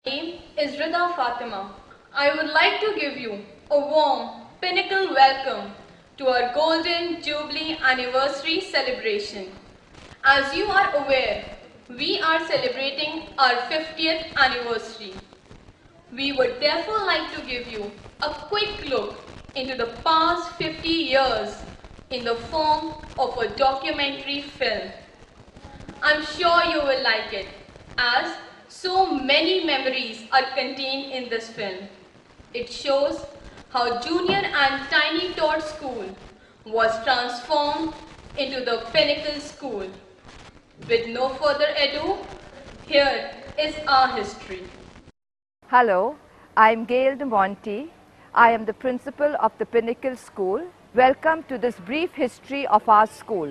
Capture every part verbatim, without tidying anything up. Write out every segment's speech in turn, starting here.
My name is Rida Fatima. I would like to give you a warm pinnacle welcome to our Golden Jubilee Anniversary celebration. As you are aware, we are celebrating our fiftieth anniversary. We would therefore like to give you a quick look into the past fifty years in the form of a documentary film. I'm sure you will like it, as so many memories are contained in this film. It shows how Junior and Tiny Tot School was transformed into the Pinnacle School. With no further ado, here is our history. Hello, I am Gail De Monte. I am the principal of the Pinnacle School. Welcome to this brief history of our school.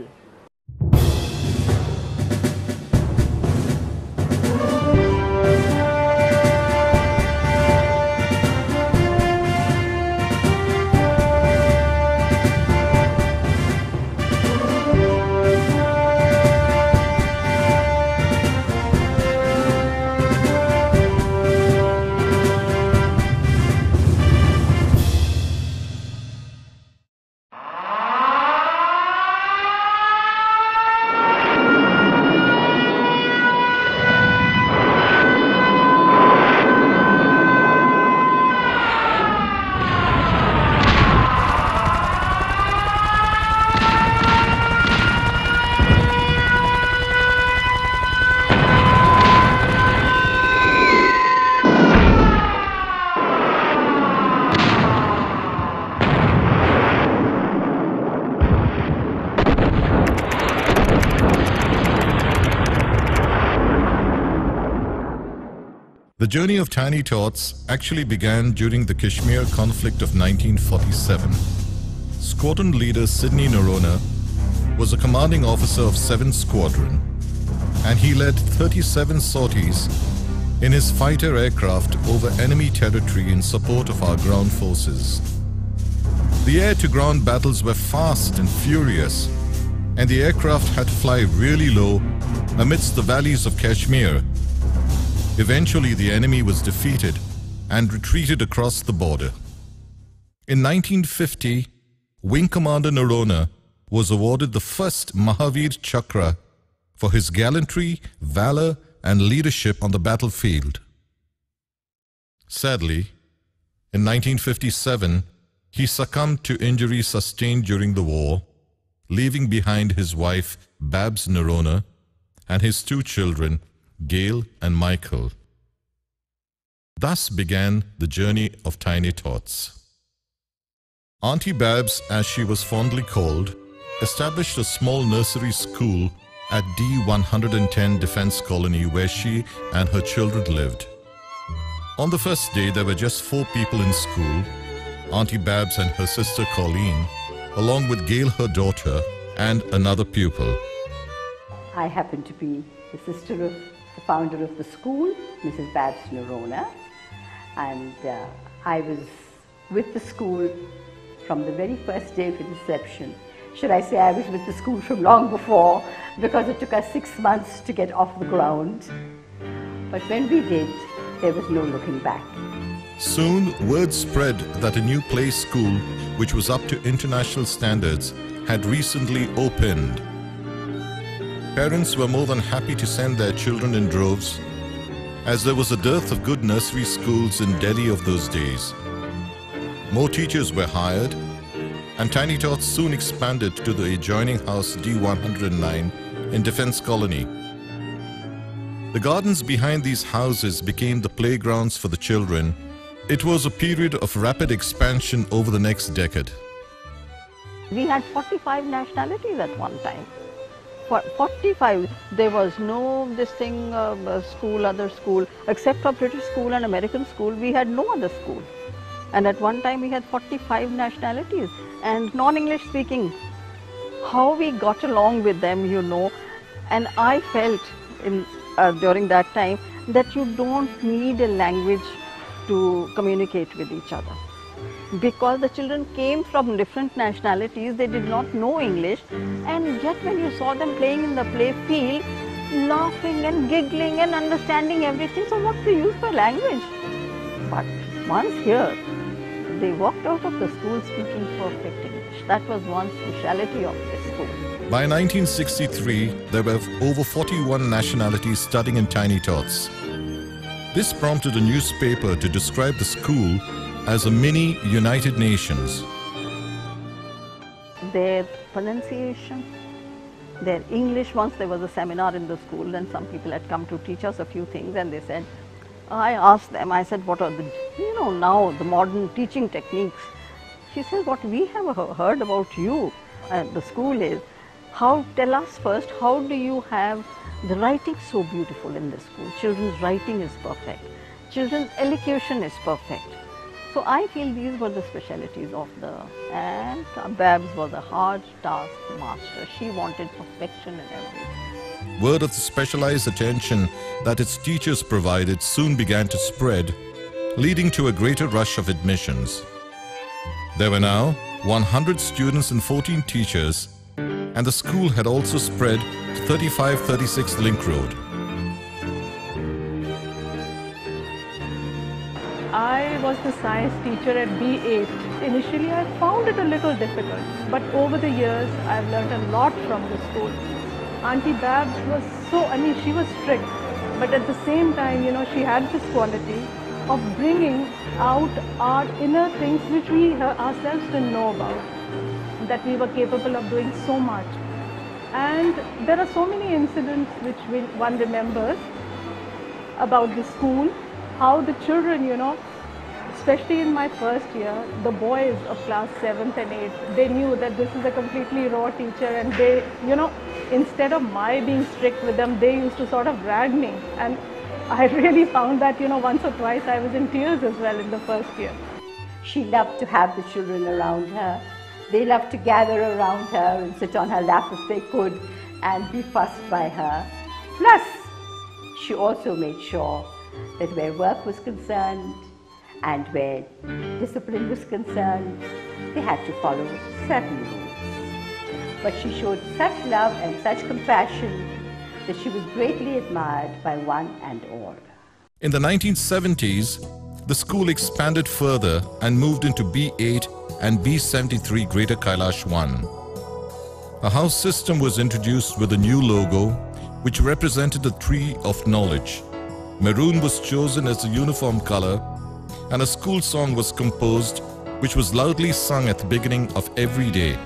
The journey of Tiny Tots actually began during the Kashmir conflict of nineteen forty-seven. Squadron leader Sidney Noronha was a commanding officer of seventh Squadron, and he led thirty-seven sorties in his fighter aircraft over enemy territory in support of our ground forces. The air-to-ground battles were fast and furious, and the aircraft had to fly really low amidst the valleys of Kashmir. Eventually, the enemy was defeated and retreated across the border. In nineteen fifty, Wing Commander Noronha was awarded the first Mahavir Chakra for his gallantry, valor, and leadership on the battlefield. Sadly, in nineteen fifty-seven, he succumbed to injuries sustained during the war, leaving behind his wife Babs Noronha and his two children, Gail and Michael. Thus began the journey of Tiny Tots. Auntie Babs, as she was fondly called, established a small nursery school at D one ten Defense Colony where she and her children lived. On the first day, there were just four people in school: Auntie Babs and her sister Colleen, along with Gail, her daughter, and another pupil. I happen to be the sister of the founder of the school, Missus Babs Noronha, and uh, I was with the school from the very first day of inception. Should I say I was with the school from long before, because it took us six months to get off the ground. But when we did, there was no looking back. Soon, word spread that a new play school, which was up to international standards, had recently opened. Parents were more than happy to send their children in droves, as there was a dearth of good nursery schools in Delhi of those days. More teachers were hired, and Tiny Tots soon expanded to the adjoining house D one oh nine in Defense Colony. The gardens behind these houses became the playgrounds for the children. It was a period of rapid expansion over the next decade. We had forty-five nationalities at one time. For forty-five, there was no this thing, uh, school, other school, except for British school and American school, we had no other school. And at one time we had forty-five nationalities and non-English speaking. How we got along with them, you know, and I felt in, uh, during that time that you don't need a language to communicate with each other. Because the children came from different nationalities, they did not know English, and yet when you saw them playing in the play field, laughing and giggling and understanding everything. So what's the use for language? But once here, they walked out of the school speaking perfect English. That was one speciality of the school. By nineteen sixty-three, there were over forty-one nationalities studying in Tiny Tots. This prompted a newspaper to describe the school as a mini United Nations. Their pronunciation, their English, once there was a seminar in the school and some people had come to teach us a few things, and they said, I asked them, I said, what are the, you know, now the modern teaching techniques? She said, what we have heard about you at the school is, how, tell us first, how do you have the writing so beautiful in the school? Children's writing is perfect. Children's elocution is perfect. So I feel these were the specialities of the, and Babs was a hard task master. She wanted perfection in everything. Word of the specialized attention that its teachers provided soon began to spread, leading to a greater rush of admissions. There were now one hundred students and fourteen teachers, and the school had also spread to thirty-five thirty-six Link Road. I was the science teacher at B eight. Initially I found it a little difficult, but over the years I've learned a lot from the school. Auntie Babs was so, I mean she was strict, but at the same time, you know, she had this quality of bringing out our inner things which we ourselves didn't know about, that we were capable of doing so much. And there are so many incidents which we, one remembers about the school, how the children, you know, especially in my first year, the boys of class seventh and eighth, they knew that this is a completely raw teacher, and they, you know, instead of my being strict with them, they used to sort of drag me. And I really found that, you know, once or twice I was in tears as well in the first year. She loved to have the children around her. They loved to gather around her and sit on her lap if they could and be fussed by her. Plus, she also made sure that where work was concerned and where discipline was concerned, they had to follow certain rules. But she showed such love and such compassion that she was greatly admired by one and all. In the nineteen seventies, the school expanded further and moved into B eight and B seventy-three Greater Kailash one. A house system was introduced with a new logo which represented the tree of knowledge. Maroon was chosen as the uniform color, and a school song was composed which was loudly sung at the beginning of every day.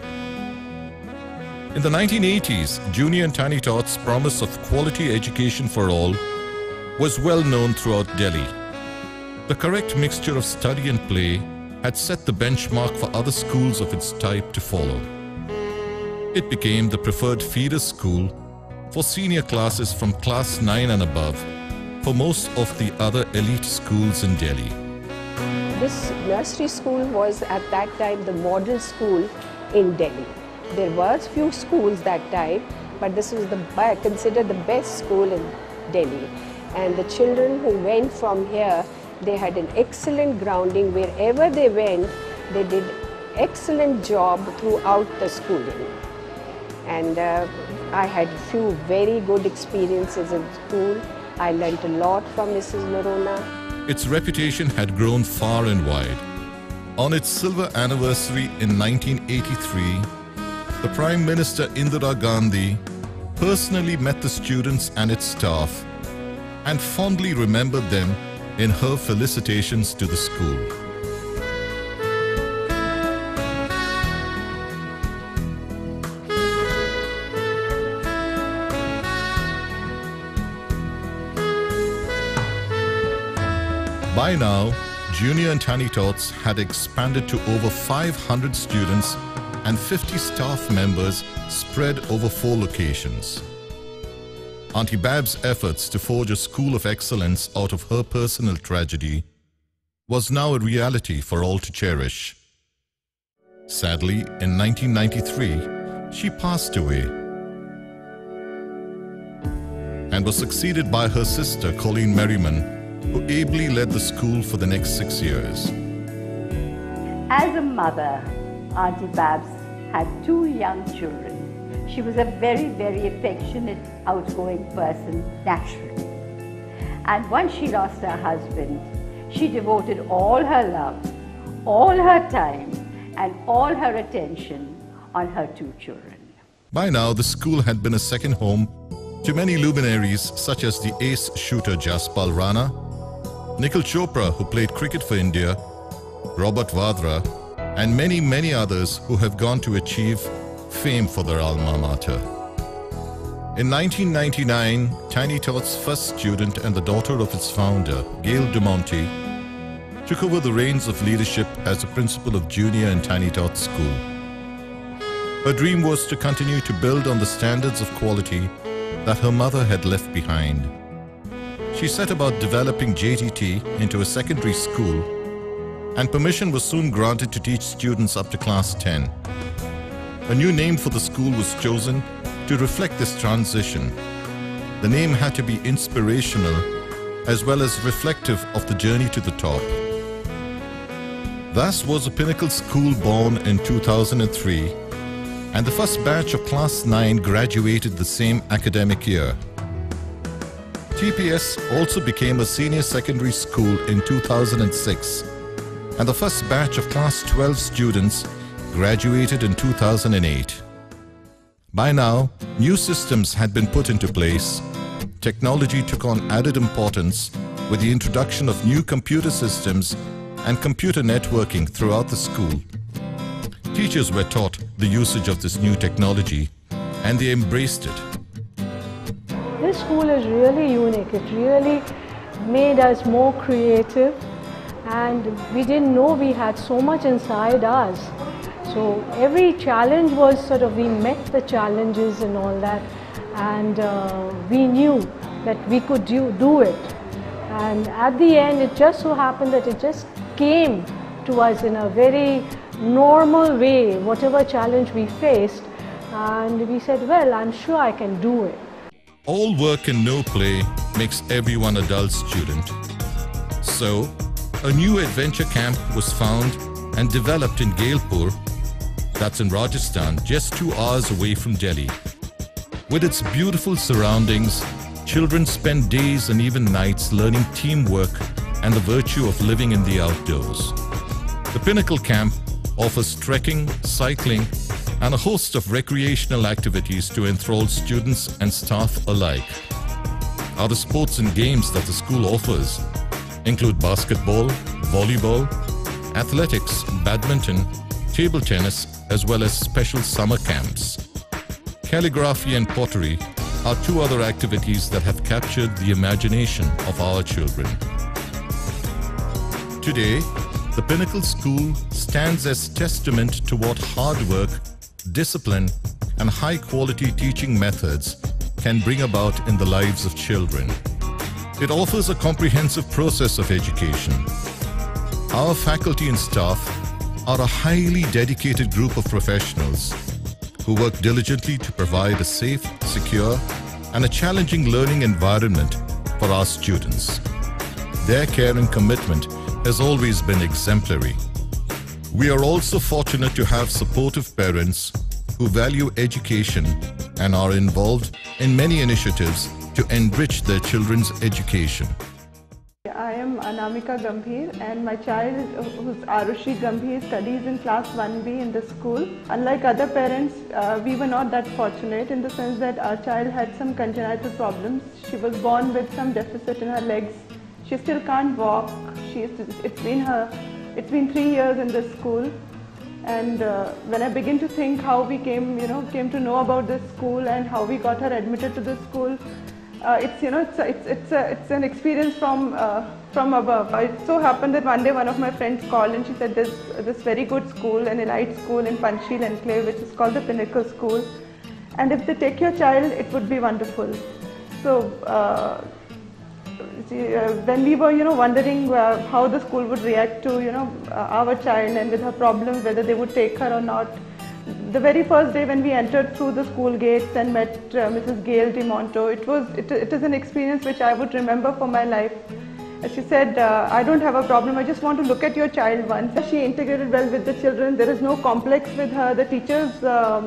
In the nineteen eighties, Junior and Tiny Tots' promise of quality education for all was well known throughout Delhi. The correct mixture of study and play had set the benchmark for other schools of its type to follow. It became the preferred feeder school for senior classes from class nine and above for most of the other elite schools in Delhi. This nursery school was at that time the model school in Delhi. There were few schools that time, but this was the considered the best school in Delhi. And the children who went from here, they had an excellent grounding. Wherever they went, they did excellent job throughout the schooling. And uh, I had few very good experiences in school. I learnt a lot from Missus Noronha. Its reputation had grown far and wide. On its silver anniversary in nineteen eighty-three, the Prime Minister Indira Gandhi personally met the students and its staff and fondly remembered them in her felicitations to the school. By now, Junior and Tiny Tots had expanded to over five hundred students and fifty staff members spread over four locations. Auntie Babs' efforts to forge a school of excellence out of her personal tragedy was now a reality for all to cherish. Sadly, in nineteen ninety-three, she passed away and was succeeded by her sister Colleen Merriman, who ably led the school for the next six years. As a mother, Auntie Babs had two young children, She was a very, very affectionate, outgoing person, naturally. And once she lost her husband, she devoted all her love, all her time, and all her attention on her two children. By now, the school had been a second home to many luminaries such as the ace shooter Jaspal Rana, Nikhil Chopra, who played cricket for India, Robert Vadra, and many, many others who have gone to achieve fame for their alma mater. In nineteen ninety-nine, Tiny Tots' first student and the daughter of its founder, Gail de Monte, took over the reins of leadership as the principal of Junior and Tiny Tots School. Her dream was to continue to build on the standards of quality that her mother had left behind. She set about developing J T T into a secondary school, and permission was soon granted to teach students up to class ten. A new name for the school was chosen to reflect this transition. The name had to be inspirational as well as reflective of the journey to the top. Thus was a Pinnacle School born in two thousand three, and the first batch of class nine graduated the same academic year. T P S also became a senior secondary school in two thousand six, and the first batch of class twelve students graduated in two thousand eight. By now, new systems had been put into place. Technology took on added importance with the introduction of new computer systems and computer networking throughout the school. Teachers were taught the usage of this new technology, and they embraced it. This school is really unique. It really made us more creative, and we didn't know we had so much inside us. So every challenge was sort of, we met the challenges and all that, and uh, we knew that we could do, do it. And at the end, it just so happened that it just came to us in a very normal way, whatever challenge we faced, and we said, well, I'm sure I can do it. All work and no play makes everyone a dull student. So, a new adventure camp was found and developed in Gailpur, that's in Rajasthan, just two hours away from Delhi. With its beautiful surroundings, children spend days and even nights learning teamwork and the virtue of living in the outdoors. The Pinnacle Camp offers trekking, cycling, and a host of recreational activities to enthrall students and staff alike. Other sports and games that the school offers include basketball, volleyball, athletics, badminton, table tennis, as well as special summer camps. Calligraphy and pottery are two other activities that have captured the imagination of our children. Today, the Pinnacle School stands as testament to what hard work, discipline, and high-quality teaching methods can bring about in the lives of children. It offers a comprehensive process of education. Our faculty and staff are a highly dedicated group of professionals who work diligently to provide a safe, secure, and a challenging learning environment for our students. Their care and commitment has always been exemplary. We are also fortunate to have supportive parents who value education and are involved in many initiatives to enrich their children's education. I am Anamika Gambhir, and my child, who's Arushi Gambhir, studies in class one B in the school. Unlike other parents, uh, we were not that fortunate in the sense that our child had some congenital problems. She was born with some deficit in her legs. She still can't walk. She is, it's been her, it's been three years in this school. And uh, when I begin to think how we came, you know, came to know about this school and how we got her admitted to this school, Uh, it's, you know, it's, it's, it's, a, it's an experience from, uh, from above. It so happened that one day one of my friends called and she said there's this very good school, an elite school in Panchsheel Enclave, which is called the Pinnacle School. And if they take your child, it would be wonderful. So, uh, see, uh, when we were, you know, wondering uh, how the school would react to, you know, uh, our child and with her problems, whether they would take her or not, the very first day when we entered through the school gates and met uh, Missus Gail de Monto, it was it, it is an experience which I would remember for my life. As she said, uh, I don't have a problem, I just want to look at your child once. She integrated well with the children, there is no complex with her. The teachers um,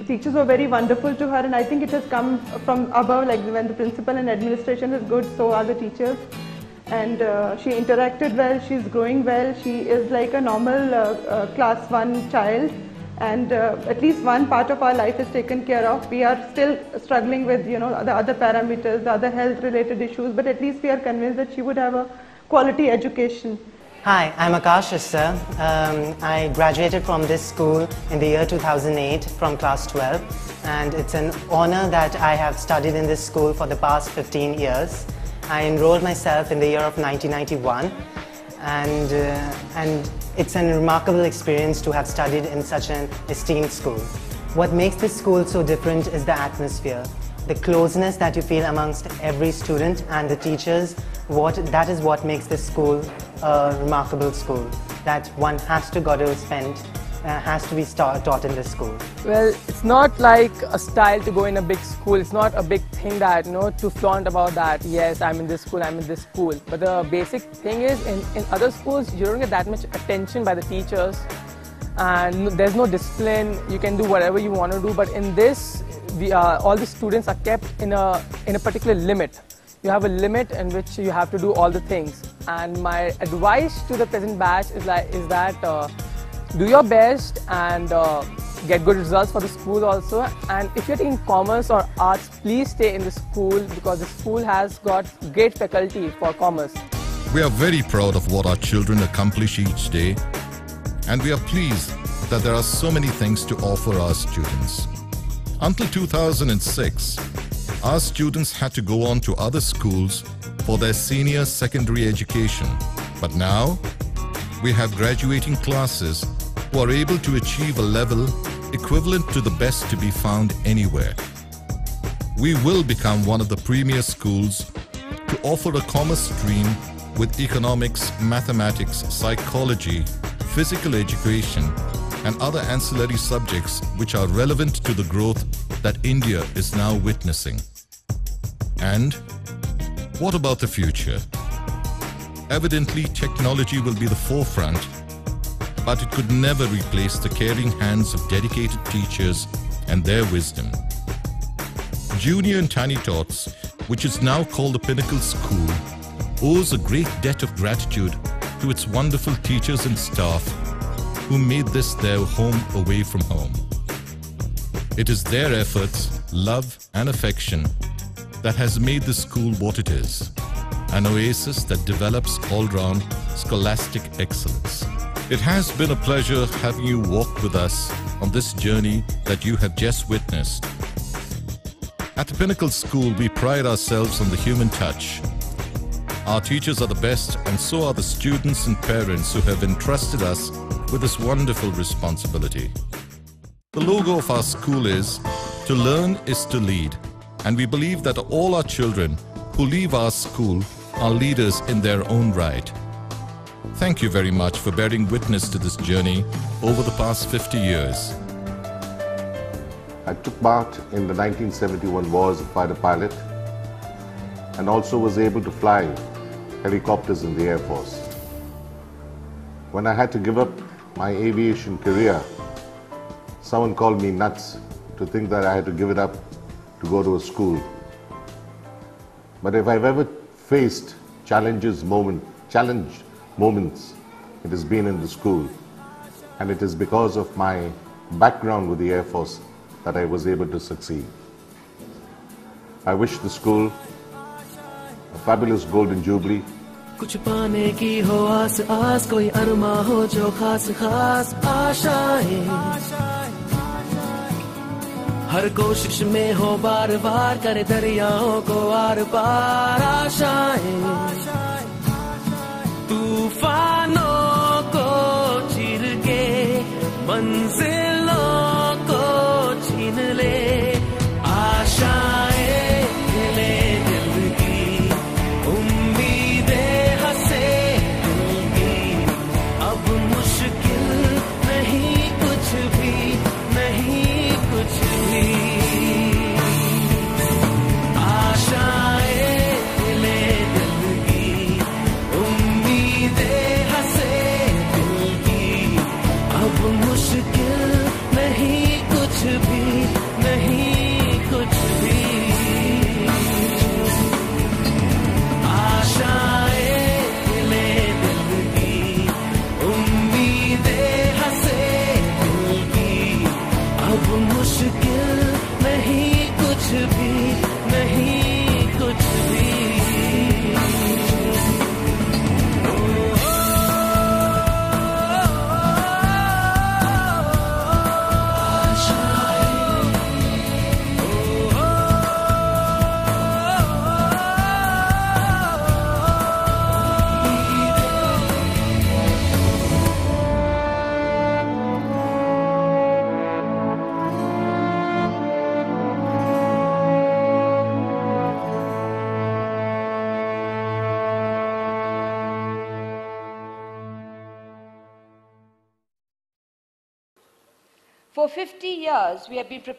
teachers were very wonderful to her, and I think it has come from above, like when the principal and administration is good, so are the teachers. And uh, she interacted well, she's growing well, she is like a normal uh, uh, class one child, and uh, at least one part of our life is taken care of. We are still struggling with, you know, the other parameters, the other health related issues, but at least we are convinced that she would have a quality education. Hi, I'm Akash Issa. Um, I graduated from this school in the year two thousand eight from class twelve, and it's an honor that I have studied in this school for the past fifteen years. I enrolled myself in the year of nineteen ninety-one, and, uh, and it's a remarkable experience to have studied in such an esteemed school. What makes this school so different is the atmosphere, the closeness that you feel amongst every student and the teachers. What, that is what makes this school a remarkable school, that one has to go to spend, uh, has to be start, taught in this school. Well, it's not like a style to go in a big school. It's not a big thing that, you know, to flaunt about that, yes, I'm in this school, I'm in this school. But the basic thing is, in, in other schools, you don't get that much attention by the teachers, and there's no discipline. You can do whatever you want to do, but in this, we, uh, all the students are kept in a, in a particular limit. You have a limit in which you have to do all the things. And my advice to the present batch is, like, is that uh, do your best and uh, get good results for the school also. And if you're taking commerce or arts, please stay in the school, because the school has got great faculty for commerce. We are very proud of what our children accomplish each day, and we are pleased that there are so many things to offer our students. Until two thousand six, our students had to go on to other schools for their senior secondary education. But now, we have graduating classes who are able to achieve a level equivalent to the best to be found anywhere. We will become one of the premier schools to offer a commerce stream with economics, mathematics, psychology, physical education, and other ancillary subjects which are relevant to the growth that India is now witnessing. And what about the future? Evidently, technology will be the forefront, but it could never replace the caring hands of dedicated teachers and their wisdom. Junior and Tiny Tots, which is now called the Pinnacle School, owes a great debt of gratitude to its wonderful teachers and staff who made this their home away from home. It is their efforts, love and affection that has made the school what it is, an oasis that develops all-round scholastic excellence. It has been a pleasure having you walk with us on this journey that you have just witnessed. At the Pinnacle School, we pride ourselves on the human touch. Our teachers are the best, and so are the students and parents who have entrusted us with this wonderful responsibility. The logo of our school is, "To learn is to lead." And we believe that all our children who leave our school are leaders in their own right. Thank you very much for bearing witness to this journey over the past fifty years. I took part in the nineteen seventy-one war as a fighter pilot, and also was able to fly helicopters in the Air Force. When I had to give up my aviation career, someone called me nuts to think that I had to give it up to go to a school. But if I've ever faced challenges moment, challenge moments, it has been in the school. And it is because of my background with the Air Force that I was able to succeed. I wish the school a fabulous golden jubilee. कुछ पाने की हो आस आस, कोई अरमा हो जो खास खास आशाएं, हर कोशिश में हो बार बार, करे दरियाओं को आर पार आशाएं, तूफानों को चीर के मंजिलों को छीन ले, आशाएं ले दिल की, उम्मीदें हंसे दिल की, अब मुश्किल नहीं कुछ भी, नहीं कुछ भी, आशाएं ले दिल की, उम्मीदें For fifty years, we have been preparing